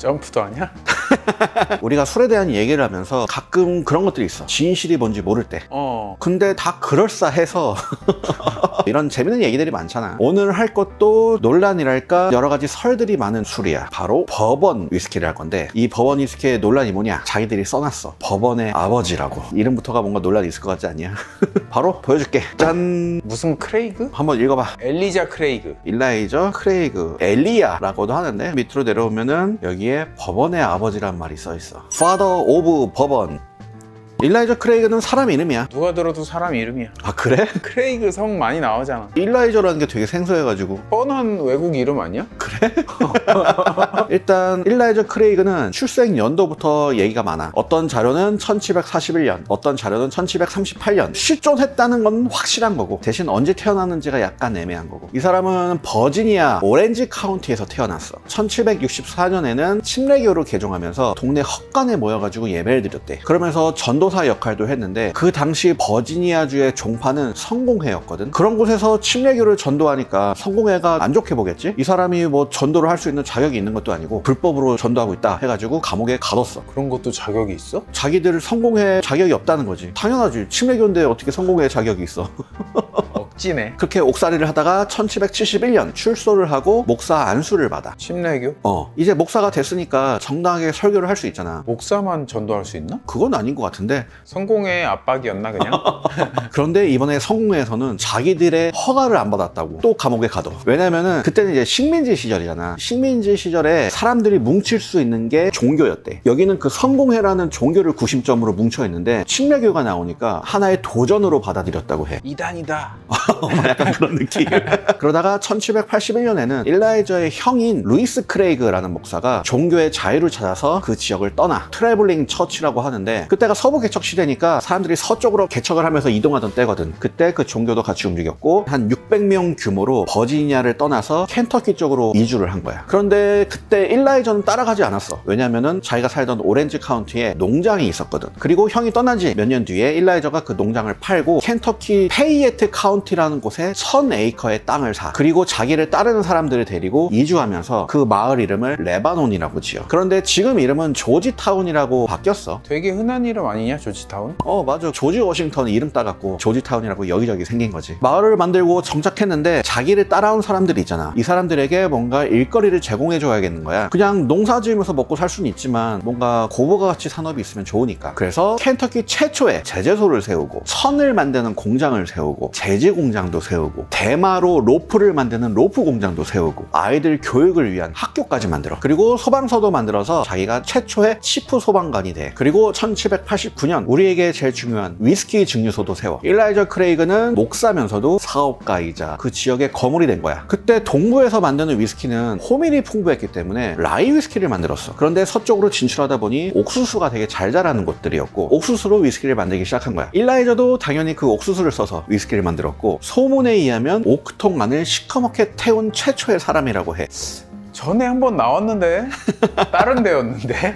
점프도 아니야? 우리가 술에 대한 얘기를 하면서 가끔 그런 것들이 있어. 진실이 뭔지 모를 때. 근데 다 그럴싸해서 이런 재밌는 얘기들이 많잖아. 오늘 할 것도 논란이랄까 여러 가지 설들이 많은 술이야. 바로 버번 위스키를 할 건데, 이 버번 위스키의 논란이 뭐냐? 자기들이 써놨어. 버번의 아버지라고. 이름부터가 뭔가 논란이 있을 것 같지 않냐? 바로 보여줄게. 짠! 무슨 크레이그? 한번 읽어봐. 엘리자 크레이그. 일라이저 크레이그. 엘리야라고도 하는데, 밑으로 내려오면은 여기에 버번의 아버지란 말이 써있어. Father of Bourbon. 일라이저 크레이그는 사람 이름이야. 누가 들어도 사람 이름이야. 아 그래? 크레이그 성 많이 나오잖아. 일라이저라는 게 되게 생소해가지고. 뻔한 외국 이름 아니야? 그래? 일단 일라이저 크레이그는 출생 연도부터 얘기가 많아. 어떤 자료는 1741년, 어떤 자료는 1738년. 실존했다는 건 확실한 거고, 대신 언제 태어났는지가 약간 애매한 거고. 이 사람은 버지니아 오렌지 카운티에서 태어났어. 1764년에는 침례교를 개종하면서 동네 헛간에 모여가지고 예배를 드렸대. 그러면서 전도사 역할도 했는데, 그 당시 버지니아주의 종파는 성공회였거든. 그런 곳에서 침례교를 전도하니까 성공회가 안 좋게 보겠지? 이 사람이 뭐 전도를 할 수 있는 자격이 있는 것도 아니고 불법으로 전도하고 있다 해가지고 감옥에 가뒀어. 그런 것도 자격이 있어? 자기들 성공회 자격이 없다는 거지. 당연하지. 침례교인데 어떻게 성공회 자격이 있어. 억지네. 그렇게 옥살이를 하다가 1771년 출소를 하고 목사 안수를 받아. 침례교? 이제 목사가 됐으니까 정당하게 설교를 할 수 있잖아. 목사만 전도할 수 있나? 그건 아닌 것 같은데. 성공회의 압박이었나 그냥? 그런데 이번에 성공회에서는 자기들의 허가를 안 받았다고 또 감옥에 가둬. 왜냐면은 그때는 이제 식민지 시절이잖아. 식민지 시절에 사람들이 뭉칠 수 있는 게 종교였대. 여기는 그 성공회라는 종교를 구심점으로 뭉쳐 있는데, 침례교가 나오니까 하나의 도전으로 받아들였다고 해. 이단이다. 약간 그런 느낌. 그러다가 1781년에는 일라이저의 형인 루이스 크레이그라는 목사가 종교의 자유를 찾아서 그 지역을 떠나. 트래블링 처치라고 하는데, 그때가 서부 개척 시대니까 사람들이 서쪽으로 개척을 하면서 이동하던 때거든. 그때 그 종교도 같이 움직였고, 한 600명 규모로 버지니아를 떠나서 켄터키 쪽으로 이주를 한 거야. 그런데 그때 일라이저는 따라가지 않았어. 왜냐면은 자기가 살던 오렌지 카운티에 농장이 있었거든. 그리고 형이 떠난 지 몇 년 뒤에 일라이저가 그 농장을 팔고 켄터키 페이에트 카운티라는 곳에 1000에이커의 땅을 사. 그리고 자기를 따르는 사람들을 데리고 이주하면서 그 마을 이름을 레바논이라고 지어. 그런데 지금 이름은 조지타운이라고 바뀌었어. 되게 흔한 이름 아니냐, 조지타운? 맞아. 조지 워싱턴 이름 따갖고 조지타운이라고 여기저기 생긴 거지. 마을을 만들고 정착했는데 자기를 따라온 사람들이 있잖아. 이 사람들에게 뭔가 일거리를 제공해줘야겠는 거야. 그냥 농사 지으면서 먹고 살 수는 있지만 뭔가 고부가 가치 산업이 있으면 좋으니까. 그래서 켄터키 최초의 제재소를 세우고, 천을 만드는 공장을 세우고, 제지 공장도 세우고, 대마로 로프를 만드는 로프 공장도 세우고, 아이들 교육을 위한 학교까지 만들어. 그리고 소방서도 만들어서 자기가 최초의 치프 소방관이 돼. 그리고 1789년 우리에게 제일 중요한 위스키 증류소도 세워. 일라이저 크레이그는 목사면서도 사업가이자 그 지역의 거물이 된 거야. 그때 동부에서 만드는 위스키는 호밀이 풍부했기 때문에 라이 위스키를 만들었어. 그런데 서쪽으로 진출하다 보니 옥수수가 되게 잘 자라는 곳들이었고, 옥수수로 위스키를 만들기 시작한 거야. 일라이저도 당연히 그 옥수수를 써서 위스키를 만들었고, 소문에 의하면 오크통 안을 시커멓게 태운 최초의 사람이라고 해. 전에 한번 나왔는데? 다른 데였는데?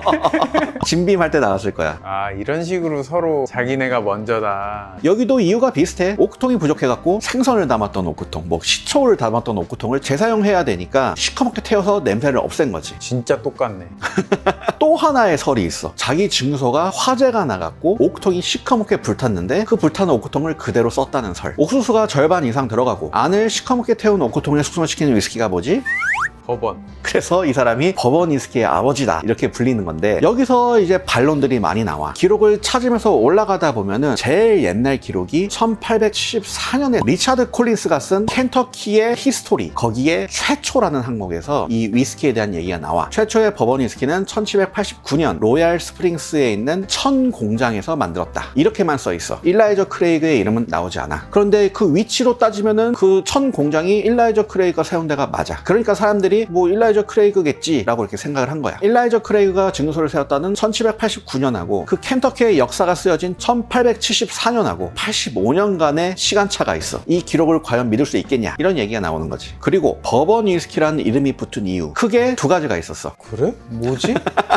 진빔할 때 나왔을 거야. 아, 이런 식으로 서로 자기네가 먼저다. 여기도 이유가 비슷해. 오크통이 부족해갖고 생선을 담았던 오크통, 뭐 시초를 담았던 오크통을 재사용해야 되니까 시커멓게 태워서 냄새를 없앤 거지. 진짜 똑같네. 또 하나의 설이 있어. 자기 증류소가 화재가 나갔고 오크통이 시커멓게 불탔는데 그 불타는 오크통을 그대로 썼다는 설. 옥수수가 절반 이상 들어가고 안을 시커멓게 태운 오크통을 숙성시키는 위스키가 뭐지? 버번. 그래서 이 사람이 버번 위스키의 아버지다 이렇게 불리는 건데, 여기서 이제 반론들이 많이 나와. 기록을 찾으면서 올라가다 보면은 제일 옛날 기록이 1874년에 리차드 콜린스가 쓴 켄터키의 히스토리, 거기에 최초라는 항목에서 이 위스키에 대한 얘기가 나와. 최초의 버번 위스키는 1789년 로얄 스프링스에 있는 천 공장에서 만들었다 이렇게만 써 있어. 일라이저 크레이그의 이름은 나오지 않아. 그런데 그 위치로 따지면은 그 천 공장이 일라이저 크레이그가 세운 데가 맞아. 그러니까 사람들이 뭐 일라이저 크레이그겠지 라고 이렇게 생각을 한 거야. 일라이저 크레이그가 증류소를 세웠다는 1789년하고 그 켄터키의 역사가 쓰여진 1874년하고 85년간의 시간차가 있어. 이 기록을 과연 믿을 수 있겠냐 이런 얘기가 나오는 거지. 그리고 버번 위스키라는 이름이 붙은 이유, 크게 두 가지가 있었어. 그래? 뭐지?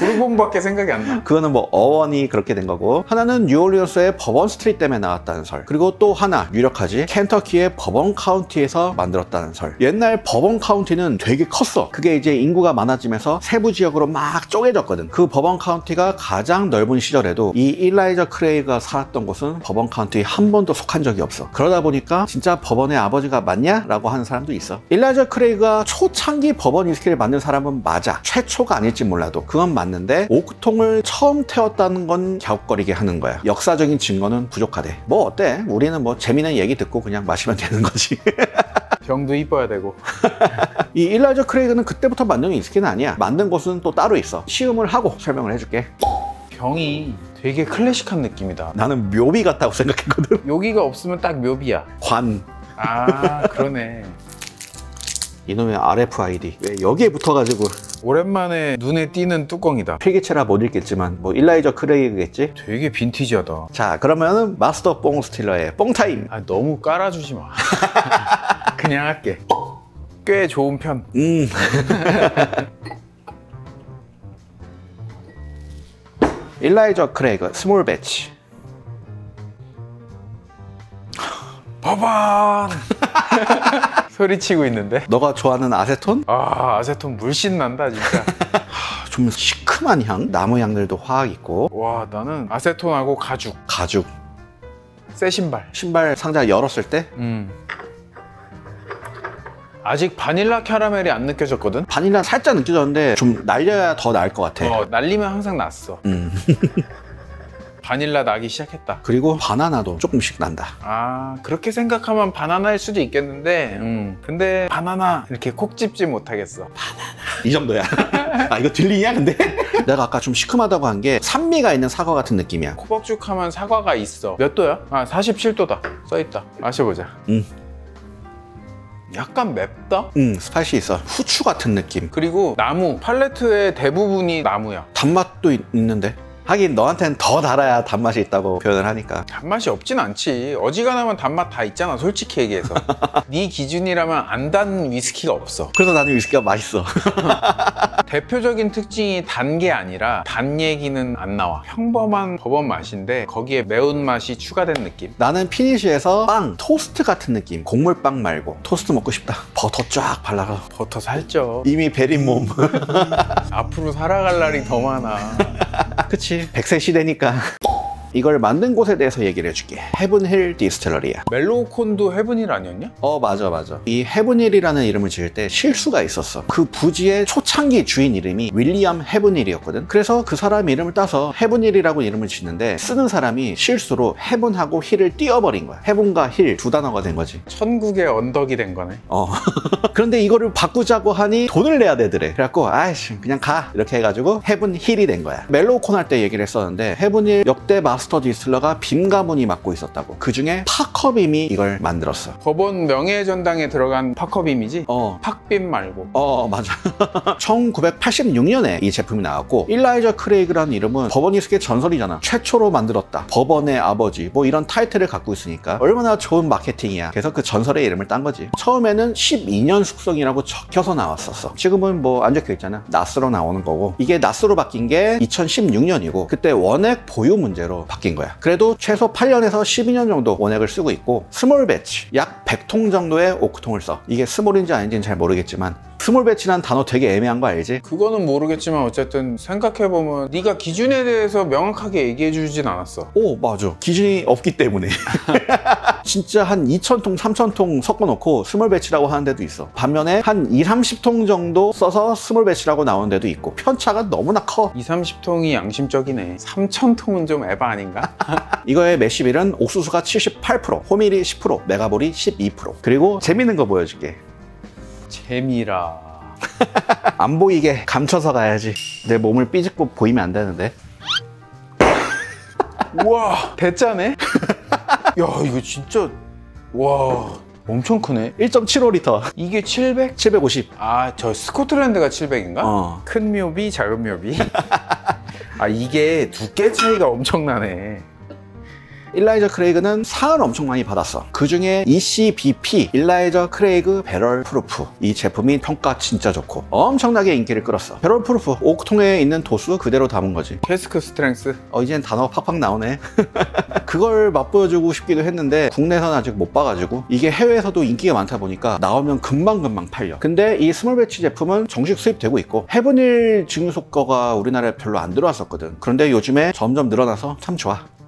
부르봉밖에 생각이 안 나. 그거는 뭐 어원이 그렇게 된 거고, 하나는 뉴올리언스의 버번 스트리트 때문에 나왔다는 설, 그리고 또 하나 유력하지, 켄터키의 버번 카운티에서 만들었다는 설. 옛날 버번 카운티는 되게 컸어. 그게 이제 인구가 많아지면서 세부 지역으로 막 쪼개졌거든. 그 버번 카운티가 가장 넓은 시절에도 이 일라이저 크레이가 살았던 곳은 버번 카운티에 한 번도 속한 적이 없어. 그러다 보니까 진짜 버번의 아버지가 맞냐? 라고 하는 사람도 있어. 일라이저 크레이가 초창기 버번 위스키를 만든 사람은 맞아. 최초가 아닐지 몰라도 그건 맞는데, 오크통을 처음 태웠다는 건 갸웃거리게 하는 거야. 역사적인 증거는 부족하대. 뭐 어때? 우리는 뭐 재미있는 얘기 듣고 그냥 마시면 되는 거지. 병도 이뻐야 되고. 이 일라이저 크레이그는 그때부터 만든 위스키는 아니야. 만든 곳은 또 따로 있어. 시음을 하고 설명을 해줄게. 병이 되게 클래식한 느낌이다. 나는 묘비 같다고 생각했거든. 여기가 없으면 딱 묘비야. 관. 아, 그러네. 이놈의 RFID 왜 여기에 붙어가지고. 오랜만에 눈에 띄는 뚜껑이다. 필기체라 못 읽겠지만 뭐 일라이저 크레이그겠지. 되게 빈티지하다. 자, 그러면은 마스터 뽕 스틸러의 뽕타임. 아, 너무 깔아주지 마. 그냥 할게. 꽤 좋은 편. 일라이저 크레이그 스몰 배치. 버번! 소리치고 있는데? 너가 좋아하는 아세톤? 아, 아세톤 물씬 난다 진짜. 좀 시큼한 향, 나무 향들도 화학 있고. 와, 나는 아세톤하고 가죽. 가죽. 새 신발. 신발 상자 열었을 때 아직 바닐라 캐러멜이 안 느껴졌거든? 바닐라 살짝 느껴졌는데 좀 날려야 더 나을 것 같아. 날리면 항상 났어. 바닐라 나기 시작했다. 그리고 바나나도 조금씩 난다. 아, 그렇게 생각하면 바나나일 수도 있겠는데 근데 바나나 이렇게 콕 집지 못하겠어. 이 정도야. 아, 이거 들리냐 근데? 내가 아까 좀 시큼하다고 한 게 산미가 있는 사과 같은 느낌이야. 코박죽하면 사과가 있어. 몇 도야? 아, 47도다 써있다. 마셔보자. 약간 맵다? 스파이시 있어. 후추 같은 느낌. 그리고 나무, 팔레트의 대부분이 나무야. 단맛도 있는데. 하긴 너한테는 더 달아야 단맛이 있다고 표현을 하니까. 단맛이 없진 않지. 어지간하면 단맛 다 있잖아, 솔직히 얘기해서. 네 기준이라면 안 단 위스키가 없어. 그래서 나는 위스키가 맛있어. 대표적인 특징이 단 게 아니라 단 얘기는 안 나와. 평범한 버번 맛인데 거기에 매운맛이 추가된 느낌. 나는 피니쉬에서 빵, 토스트 같은 느낌. 곡물빵 말고 토스트 먹고 싶다. 버터 쫙 발라서. 버터 살쪄. 이미 베린 몸. 앞으로 살아갈 날이 더 많아. 그치, 100세 시대니까. 이걸 만든 곳에 대해서 얘기를 해줄게. 헤븐힐 디스틸러리야. 멜로우콘도 헤븐힐 아니었냐? 맞아. 이 헤븐힐이라는 이름을 지을 때 실수가 있었어. 그 부지의 초창기 주인 이름이 윌리엄 헤븐힐이었거든. 그래서 그 사람 이름을 따서 헤븐힐이라고 이름을 짓는데, 쓰는 사람이 실수로 헤븐하고 힐을 띄워버린 거야. 헤븐과 힐 두 단어가 된 거지. 천국의 언덕이 된 거네. 그런데 이거를 바꾸자고 하니 돈을 내야 되더래. 그래갖고 아이씨 그냥 가 이렇게 해가지고 헤븐힐이 된 거야. 멜로우콘 할 때 얘기를 했었는데, 헤븐힐 역대 마스터 디스틸러가 빔 가문이 맡고 있었다고. 그 중에 파커빔이 이걸 만들었어. 법원 명예전당에 들어간 파커빔이지? 팍빔 말고. 맞아. 1986년에 이 제품이 나왔고, 일라이저 크레이그라는 이름은 버번 위스키의 전설이잖아. 최초로 만들었다, 버번의 아버지, 뭐 이런 타이틀을 갖고 있으니까 얼마나 좋은 마케팅이야. 그래서 그 전설의 이름을 딴 거지. 처음에는 12년 숙성이라고 적혀서 나왔었어. 지금은 뭐 안 적혀 있잖아. 나스로 나오는 거고. 이게 나스로 바뀐 게 2016년이고 그때 원액 보유 문제로 바뀐 거야. 그래도 최소 8년에서 12년 정도 원액을 쓰고 있고, 스몰 배치 약 100통 정도의 오크통을 써. 이게 스몰인지 아닌지는 잘 모르겠지만 스몰 배치란 단어 되게 애매한 거 알지? 그거는 모르겠지만 어쨌든 생각해보면 네가 기준에 대해서 명확하게 얘기해주진 않았어. 맞아. 기준이 없기 때문에. 진짜 한 2,000통, 3,000통 섞어놓고 스몰 배치라고 하는 데도 있어. 반면에 한 2, 30통 정도 써서 스몰 배치라고 나오는 데도 있고, 편차가 너무나 커. 2, 30통이 양심적이네. 3,000통은 좀 에바 아닌가? 이거의 매시빌은 옥수수가 78%, 호밀이 10%, 메가볼이 12%. 그리고 재밌는 거 보여줄게. 재미라. 안 보이게 감춰서 가야지. 내 몸을 삐집고 보이면 안 되는데. 우와, 대짜네? 야, 이거 진짜, 와, 엄청 크네. 1.75리터. 이게 700? 750. 아, 저 스코틀랜드가 700인가? 큰 묘비, 작은 묘비. 아, 이게 두께 차이가 엄청나네. 일라이저 크레이그는 상을 엄청 많이 받았어. 그 중에 ECBP, 일라이저 크레이그 배럴 프루프, 이 제품이 평가 진짜 좋고 엄청나게 인기를 끌었어. 배럴 프루프, 옥통에 있는 도수 그대로 담은 거지. 캐스크 스트렝스? 이젠 단어가 팍팍 나오네. 그걸 맛보여주고 싶기도 했는데 국내에서는 아직 못 봐가지고, 이게 해외에서도 인기가 많다 보니까 나오면 금방금방 팔려. 근데 이 스몰 배치 제품은 정식 수입되고 있고, 헤브닐 증류속거가 우리나라에 별로 안 들어왔었거든. 그런데 요즘에 점점 늘어나서 참 좋아.